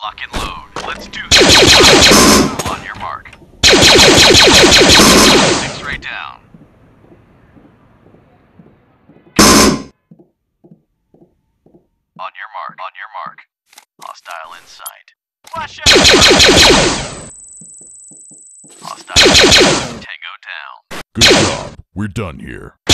Lock and load. Let's do this. On your mark. X-ray down. On your mark. On your mark. Hostile in sight. Flash out! Hostile. Tango down. Good job. We're done here.